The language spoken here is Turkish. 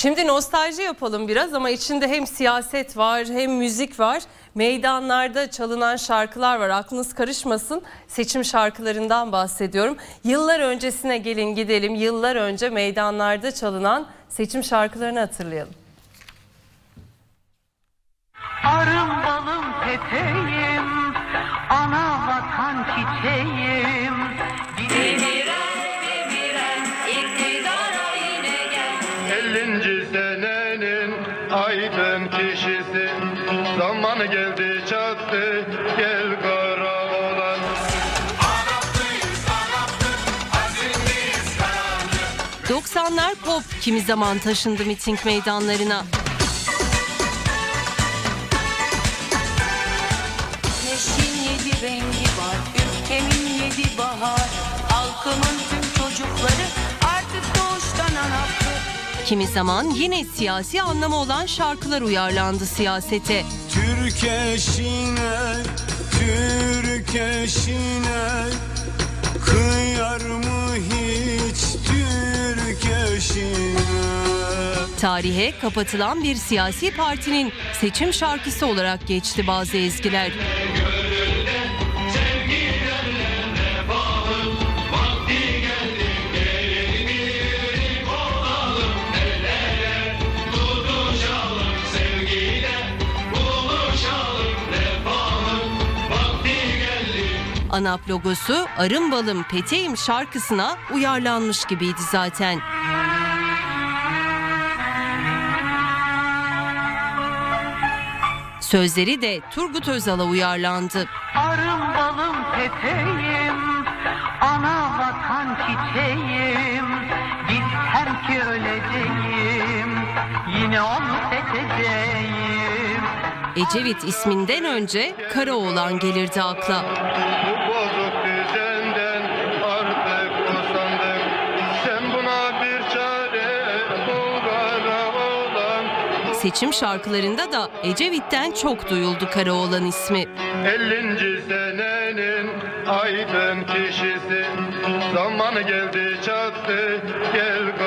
Şimdi nostalji yapalım biraz ama içinde hem siyaset var hem müzik var. Meydanlarda çalınan şarkılar var. Aklınız karışmasın. Seçim şarkılarından bahsediyorum. Yıllar öncesine gelin gidelim. Yıllar önce meydanlarda çalınan seçim şarkılarını hatırlayalım. Arım balım peteğim, ana vatan çiçeğim. Demiren iktidara yine gel. 50. senenin aydın kişisi, zamanı geldi çattı, gel kara olan. Arap'tayız, azimliyiz, kararlı. 90'lar pop kimi zaman taşındı miting meydanlarına. Güneşin 7 rengi var, ülkemin 7 bahar. Halkımın tüm çocukları artık doğuştan anaptı. Kimi zaman yine siyasi anlamı olan şarkılar uyarlandı siyasete. Türk eşine, Türk eşine, kıyar mı hiç Türk eşine? Tarihe kapatılan bir siyasi partinin seçim şarkısı olarak geçti bazı ezgiler. ANAP logosu Arım Balım Peteğim şarkısına uyarlanmış gibiydi zaten. Sözleri de Turgut Özal'a uyarlandı. Arım balım peteğim, ana vatan çiçeğim. Bilsem ki öleceğim, yine onu seçeceğim. Ecevit isminden önce Karaoğlan gelirdi akla. Bu bozuk düzenden artık usandık, sen buna bir çare bul kara olan. Seçim şarkılarında da Ecevit'ten çok duyuldu Karaoğlan ismi. 50. senenin aydın kişisi, zamanı geldi çattı, gel